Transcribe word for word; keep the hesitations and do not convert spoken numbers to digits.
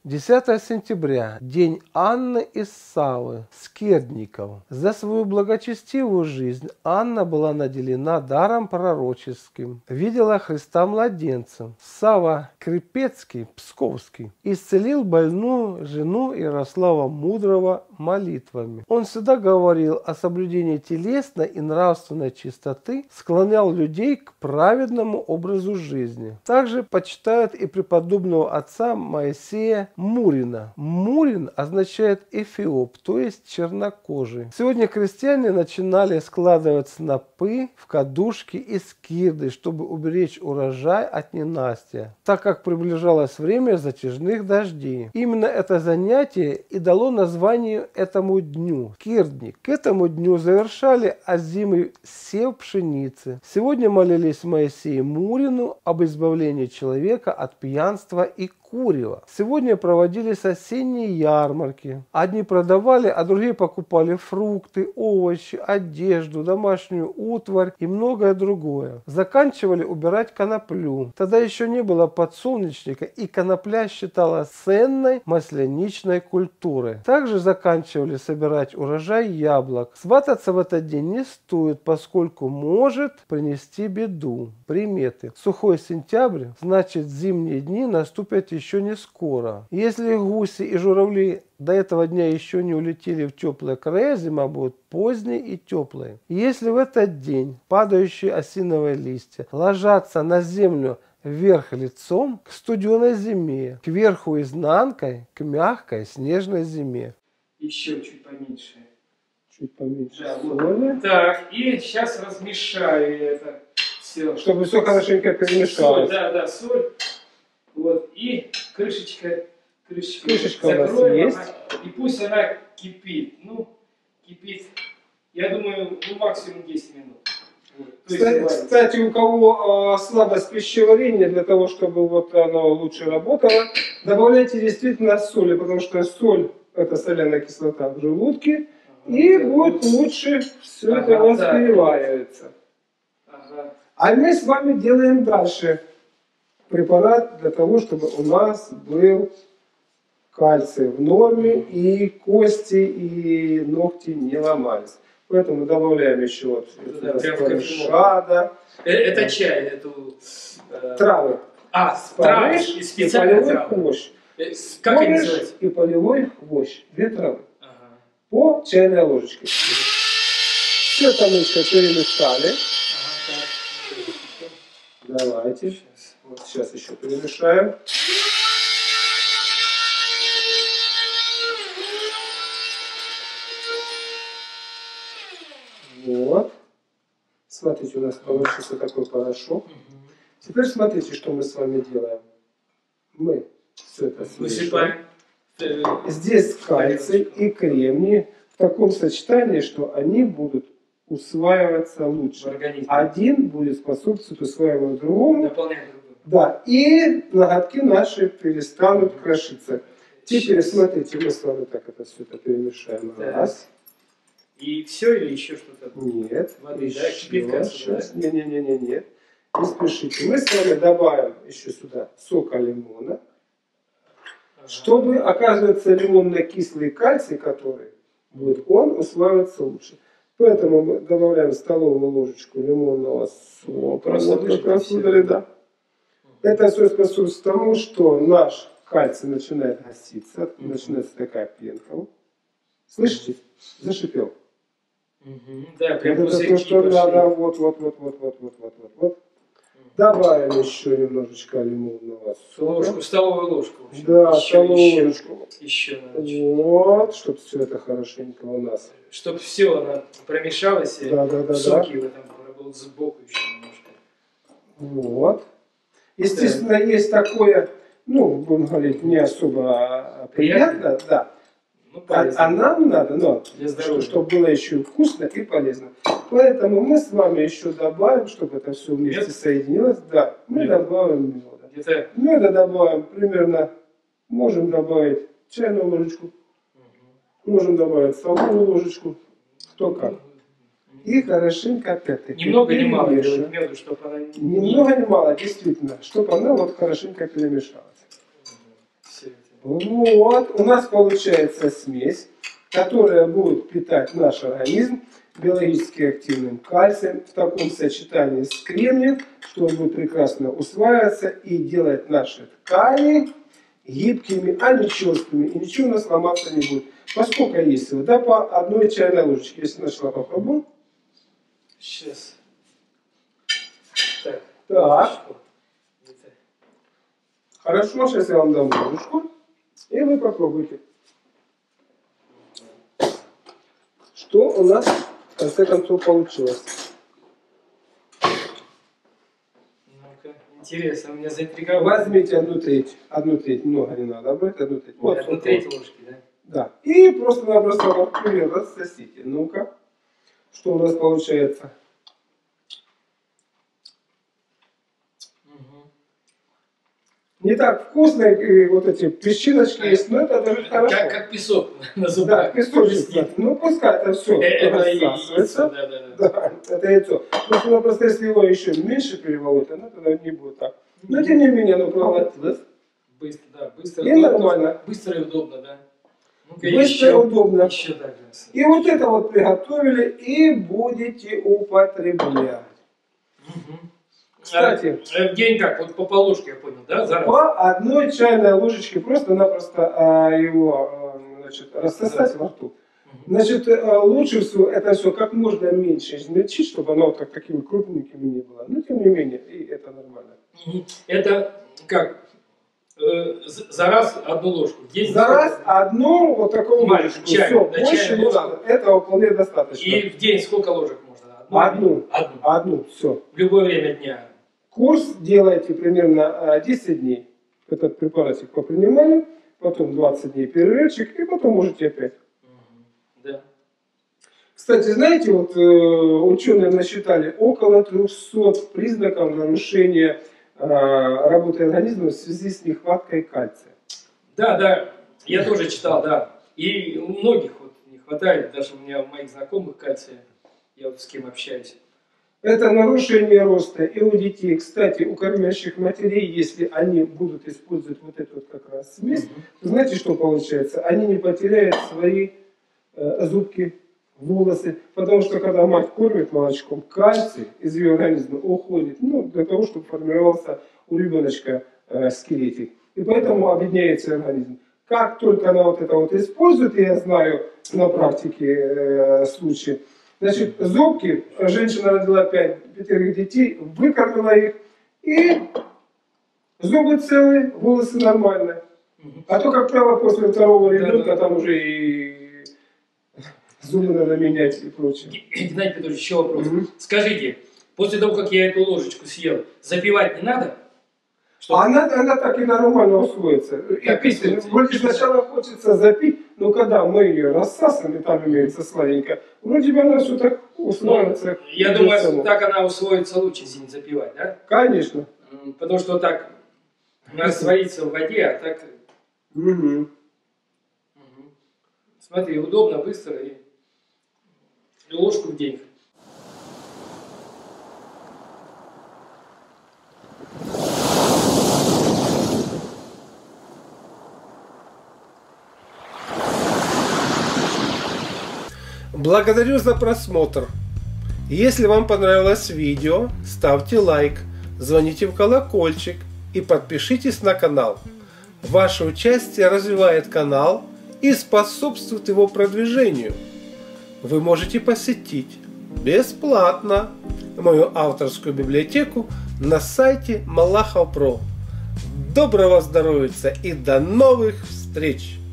десятое сентября. День Анны и Саввы, скирдников. За свою благочестивую жизнь Анна была наделена даром пророческим. Видела Христа младенцем. Савва Крепецкий, Псковский, исцелил больную жену Ярослава Мудрого молитвами. Он всегда говорил о соблюдении телесной и нравственной чистоты, склонял людей к праведному образу жизни. Также почитают и преподобного отца Моисея Мурина. Мурин означает эфиоп, то есть чернокожий. Сегодня крестьяне начинали складывать снопы в кадушки и скирды, чтобы уберечь урожай от ненастья, так как приближалось время затяжных дождей. Именно это занятие и дало название этому дню – скирдник. К этому дню завершали озимый сев пшеницы. Сегодня молились Моисею Мурину об избавлении человека от пьянства и курева. Сегодня проводились осенние ярмарки. Одни продавали, а другие покупали фрукты, овощи, одежду, домашнюю утварь и многое другое. Заканчивали убирать коноплю. Тогда еще не было подсолнечника, и конопля считалась ценной масляничной культурой. Также заканчивали собирать урожай яблок. Свататься в этот день не стоит, поскольку может принести беду. Приметы. Сухой сентябрь, значит, зимние дни наступят еще не скоро. Если гуси и журавли до этого дня еще не улетели в теплые края, зима будет поздней и теплой. Если в этот день падающие осиновые листья ложатся на землю вверх лицом к студеной зиме, кверху изнанкой к мягкой снежной зиме. Еще чуть поменьше. Чуть поменьше. Да, вот. Так, и сейчас размешаю это все. Чтобы все хорошенько перемешалось. Соль, да, да, соль. Вот, и крышечка, крышечка, крышечка у нас закроем, есть. Она, и пусть она кипит. Ну, кипит, я думаю, ну, максимум десять минут. Вот. Кстати, кстати, у кого э, слабость пищеварения, для того, чтобы вот оно лучше работало, добавляйте действительно соли, потому что соль – это соляная кислота в желудке, ага, и будет лучше все ага, это у вас переваривается. Ага. А мы с вами делаем дальше препарат для того, чтобы у нас был кальций в норме, и кости, и ногти не ломались. Поэтому добавляем еще вот да, спаржа, это да. Чай, эту э... травы. А, травы и специальные травы. Хвощ. Как они называются? И полевой хвощ. Две травы. Ага. По чайной ложечке. Все это мы еще перемешали. Ага, давайте. Сейчас. Вот сейчас еще перемешаем. Вот. Смотрите, у нас получился такой порошок. Угу. Теперь смотрите, что мы с вами делаем. Мы все это смешиваем. Здесь кальций и кремний в таком сочетании, что они будут усваиваться лучше. Один будет способствовать усваиванию другому. Да, и ноготки наши перестанут крошиться. Теперь смотрите, мы с вами так это все это перемешаем. Раз. И все или еще что-то? Нет. Воды, еще, да? Кипятка сюда, да? Не, не, не, не, не. Не спешите. Мы с вами добавим еще сюда сока лимона. Ага. Чтобы, оказывается, лимонно-кислый кальций, который будет, он усваивается лучше. Поэтому мы добавляем столовую ложечку лимонного сока. Просто вот как раз выдали, да. Это все способствует тому, что наш кальций начинает гаситься, mm-hmm. начинается такая пенка. Слышите? Зашипел. Mm-hmm. Да, прям вот это то, что надо. Вот, вот, вот, вот, вот, вот, вот, вот, вот. Mm-hmm. Добавим еще немножечко лимонного сока. Ложку, столовую ложку. Да, еще, столовую еще, ложку. Еще надо. Вот, чтобы все это хорошенько у нас. Чтобы все она промешалось, и да, да, да, соки да. в этом был сбоку еще немножко. Вот. Естественно, да. Есть такое, ну, будем говорить, не особо приятно, приятно да. Ну, а, а нам надо, но, что, чтобы было еще вкусно и полезно. Поэтому мы с вами еще добавим, чтобы это все вместе Мед? соединилось. Да, мы Мед? добавим меда. Меда добавим примерно, можем добавить чайную ложечку, угу. можем добавить столовую ложечку, кто как. И хорошенько опять-таки. Немного не мало меду, чтобы она не... Немного не мало, действительно, чтобы она вот хорошенько перемешалась. Вот, у нас получается смесь, которая будет питать наш организм биологически активным кальцием в таком сочетании с кремнием, что он будет прекрасно усваиваться и делать наши ткани гибкими, а не черствыми, и ничего у нас ломаться не будет. Поскольку есть его, да, по одной чайной ложечке, если нашла, попробуем. Сейчас. Так. Так. Хорошо, сейчас я вам дам ложечку, и вы попробуйте. Что у нас в конце концов получилось? Ну-ка, интересно, у меня заинтриговало. Возьмите одну треть, одну треть, много не надо брать, одну треть. Вот, одну треть ложки, да? Да. И просто-напросто например, рассосите. Ну-ка, что у нас получается? Угу. Не так вкусно, и вот эти песчиночки как, есть, но это даже хорошо. Как, как песок на зубах. Да, песочек. Да. Ну, пускай это все это рассасывается. Яйцо, да, да, да. Да, это яйцо. Просто-напросто, если его еще меньше перемолоть, оно тогда не будет так. Но тем не менее, оно проглотилось. Быстро, да, быстро. И удобно, нормально. Быстро и удобно, да. Быстро и удобно. Еще так, и вот это вот приготовили и будете употреблять. Угу. Кстати, а, в день как? Вот по полложке, я понял, да? За раз? По одной чайной ложечке просто-напросто а, его а, значит, рассосать во рту. Значит, лучше всего это все как можно меньше измельчить, чтобы оно вот так такими крупненькими не было. Но тем не менее, и это нормально. Это как? За раз одну ложку. День за раз одну вот такую ложечку. Чай, все, да, больше не надо. Этого вполне достаточно. И в день сколько ложек можно? Одну. Одну. Одну. Одну, все. В любое время дня. Курс делайте примерно десять дней. Этот препаратик попринимали, потом двадцать дней перерывчик, и потом можете опять. Да. Кстати, знаете, вот э, ученые насчитали около трёхсот признаков нарушения э, работы организма в связи с нехваткой кальция. Да, да, я тоже читал, да. И у многих вот не хватает, даже у меня у моих знакомых кальция, я вот с кем общаюсь. Это нарушение роста и у детей. Кстати, у кормящих матерей, если они будут использовать вот эту вот как раз смесь, угу. то знаете, что получается? Они не потеряют свои э, зубки, волосы, потому что когда мать кормит молочком, кальций из ее организма уходит, ну, для того, чтобы формировался у ребеночка э, скелетик. И поэтому объединяется организм. Как только она вот это вот использует, и я знаю на практике э, случаи, значит, зубки, женщина родила пять, пятерых детей, выкормила их, и зубы целые, волосы нормальные. А то, как правило, после второго ребенка да, да. там уже и зубы надо менять и прочее. Геннадий Петрович, еще вопрос. Угу. Скажите, после того, как я эту ложечку съел, запивать не надо? Чтобы... Она, она так и нормально усвоится. И пить, вроде сначала хочется запить, но когда мы ее рассасываем, и там имеется сладенько, вроде бы она все так усваивается. Ну, я думаю, само. Так она усвоится лучше, если не запивать, да? Конечно. Потому что так растворится в воде, а так... Угу. Угу. Смотри, удобно, быстро и, и ложку в день. Благодарю за просмотр. Если вам понравилось видео, ставьте лайк, звоните в колокольчик и подпишитесь на канал. Ваше участие развивает канал и способствует его продвижению. Вы можете посетить бесплатно мою авторскую библиотеку на сайте Малахов точка про. Доброго здоровья и до новых встреч!